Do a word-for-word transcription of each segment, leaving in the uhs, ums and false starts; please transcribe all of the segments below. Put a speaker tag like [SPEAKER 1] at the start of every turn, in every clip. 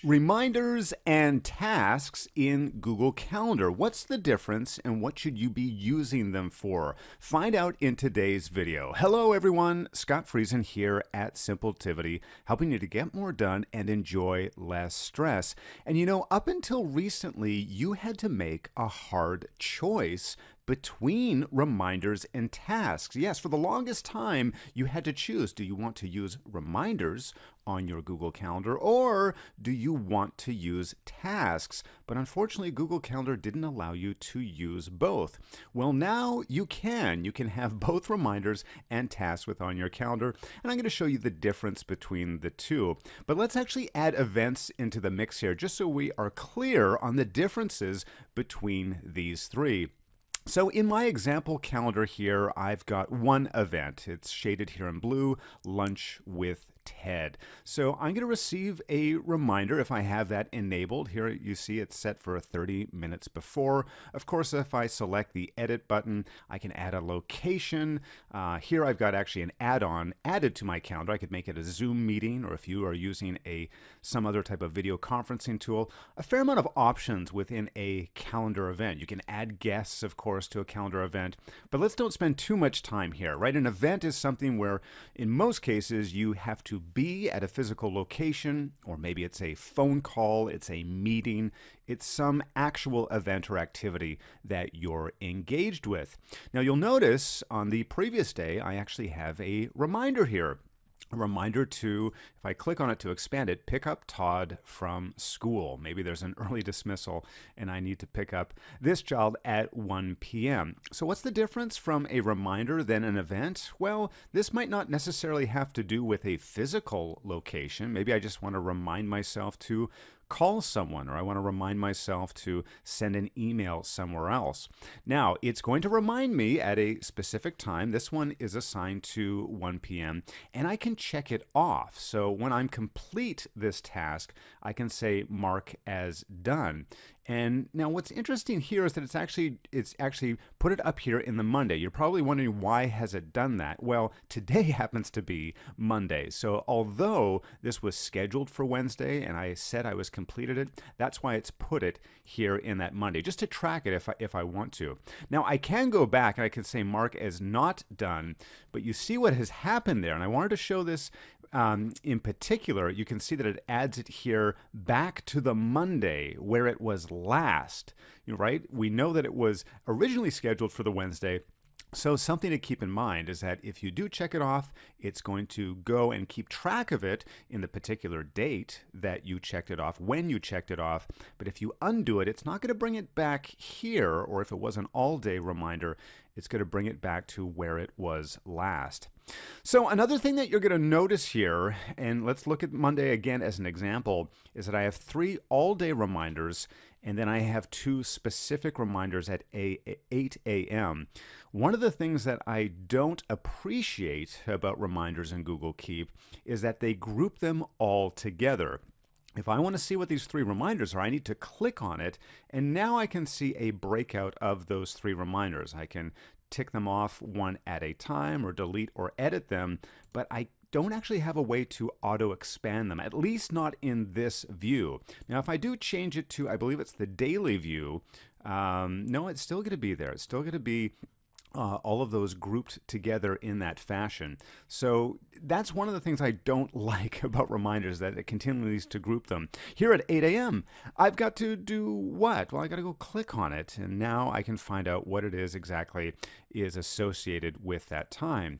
[SPEAKER 1] Reminders and tasks in Google Calendar. What's the difference and what should you be using them for? Find out in today's video. Hello everyone, Scott Friesen here at Simpletivity, helping you to get more done and enjoy less stress. And you know, up until recently, you had to make a hard choice between reminders and tasks. Yes, for the longest time, you had to choose. Do you want to use reminders on your Google Calendar, or do you want to use tasks? But unfortunately, Google Calendar didn't allow you to use both. Well, now you can. You can have both reminders and tasks within your calendar, and I'm going to show you the difference between the two. But let's actually add events into the mix here, just so we are clear on the differences between these three. So in my example calendar here, I've got one event. It's shaded here in blue, lunch with Ted. So I'm going to receive a reminder if I have that enabled. Here you see it's set for thirty minutes before. Of course, if I select the edit button, I can add a location. Uh, here I've got actually an add-on added to my calendar. I could make it a Zoom meeting, or if you are using a some other type of video conferencing tool, a fair amount of options within a calendar event. You can add guests, of course, to a calendar event, but let's don't spend too much time here, right? An event is something where in most cases you have to be at a physical location, or maybe it's a phone call, it's a meeting, it's some actual event or activity that you're engaged with. Now you'll notice on the previous day, I actually have a reminder here. A reminder to, if I click on it to expand it, pick up Todd from school. Maybe there's an early dismissal and I need to pick up this child at one p m So what's the difference from a reminder than an event? Well, this might not necessarily have to do with a physical location. Maybe I just want to remind myself to call someone, or I want to remind myself to send an email somewhere else. Now, it's going to remind me at a specific time. This one is assigned to one p m and I can check it off. So when I'm complete this task, I can say mark as done. And now what's interesting here is that it's actually it's actually put it up here in the Monday. You're probably wondering, why has it done that? Well, today happens to be Monday. So although this was scheduled for Wednesday and I said I was completed it, that's why it's put it here in that Monday, just to track it if I, if I want to. Now I can go back and I can say mark as not done, but you see what has happened there. And I wanted to show this Um, in particular. You can see that it adds it here back to the Monday where it was last, right? We know that it was originally scheduled for the Wednesday. So something to keep in mind is that if you do check it off, it's going to go and keep track of it in the particular date that you checked it off, when you checked it off. But if you undo it, it's not going to bring it back here, or if it was an all-day reminder, it's going to bring it back to where it was last. So another thing that you're going to notice here, and let's look at Monday again as an example, is that I have three all-day reminders, and then I have two specific reminders at eight a m One of the things that I don't appreciate about reminders in Google Keep is that they group them all together. If I want to see what these three reminders are, I need to click on it, and now I can see a breakout of those three reminders. I can tick them off one at a time, or delete or edit them, but I don't actually have a way to auto expand them, at least not in this view. Now, if I do change it to, I believe it's the daily view, um, no, it's still going to be there. It's still going to be Uh, all of those grouped together in that fashion. So that's one of the things I don't like about reminders, that it continues to group them. Here at eight a m, I've got to do what? Well, I got to go click on it, and now I can find out what it is exactly is associated with that time.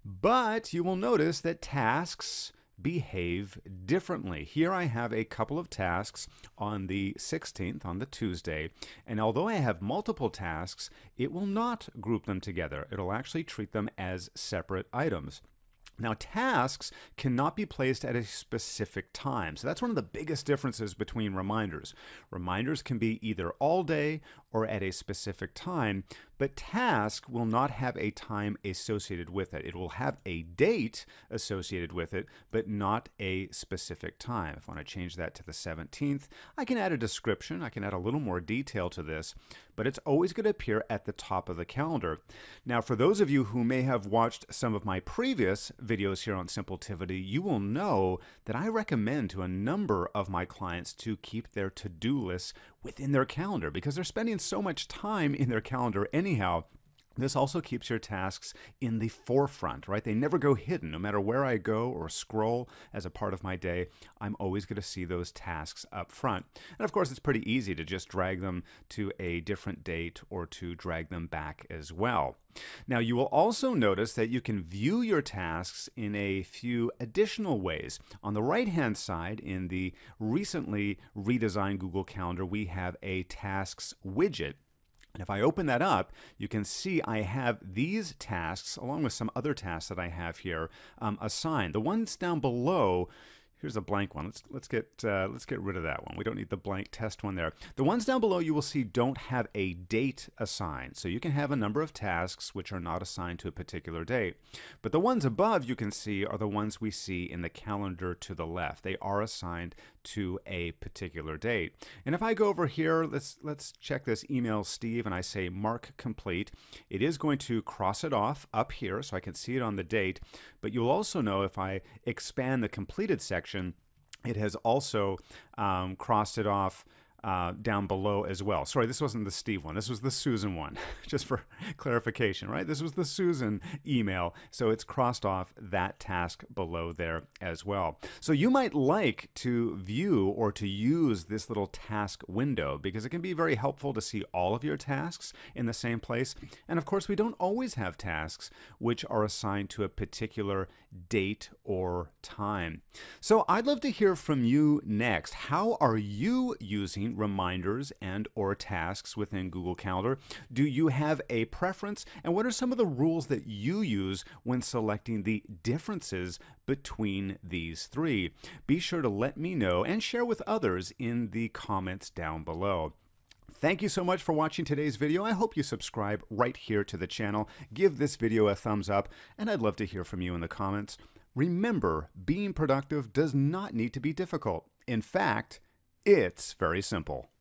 [SPEAKER 1] But you will notice that tasks behave differently. Here I have a couple of tasks on the sixteenth, on the Tuesday, and although I have multiple tasks, it will not group them together. It'll actually treat them as separate items. Now, tasks cannot be placed at a specific time. So that's one of the biggest differences between reminders. Reminders can be either all day or at a specific time, But task will not have a time associated with it. It will have a date associated with it, but not a specific time. If I want to change that to the seventeenth, I can add a description. I can add a little more detail to this, but it's always going to appear at the top of the calendar. Now, for those of you who may have watched some of my previous videos here on Simpletivity, you will know that I recommend to a number of my clients to keep their to-do lists within their calendar because they're spending so much time in their calendar anyhow. This also keeps your tasks in the forefront, right? They never go hidden. No matter where I go or scroll as a part of my day, I'm always going to see those tasks up front. And of course, it's pretty easy to just drag them to a different date or to drag them back as well. Now, you will also notice that you can view your tasks in a few additional ways. On the right-hand side, in the recently redesigned Google Calendar, we have a tasks widget. And if I open that up, you can see I have these tasks, along with some other tasks that I have here, um, assigned. The ones down below, here's a blank one. Let's let's get uh, let's get rid of that one. We don't need the blank test one there. The ones down below you will see don't have a date assigned. So you can have a number of tasks which are not assigned to a particular date. But the ones above you can see are the ones we see in the calendar to the left. They are assigned to a particular date. And if I go over here, let's let's check this email Steve and I say mark complete. It is going to cross it off up here so I can see it on the date. But you'll also know if I expand the completed section, it has also um, crossed it off uh, down below as well. Sorry, this wasn't the Steve one. This was the Susan one, just for clarification, right? This was the Susan email, so it's crossed off that task below there as well. So you might like to view or to use this little task window because it can be very helpful to see all of your tasks in the same place. And of course, we don't always have tasks which are assigned to a particular date or time. So I'd love to hear from you next. How are you using reminders and or tasks within Google Calendar? Do you have a preference? And what are some of the rules that you use when selecting the differences between these three? Be sure to let me know and share with others in the comments down below. Thank you so much for watching today's video. I hope you subscribe right here to the channel. Give this video a thumbs up, and I'd love to hear from you in the comments. Remember, being productive does not need to be difficult. In fact, it's very simple.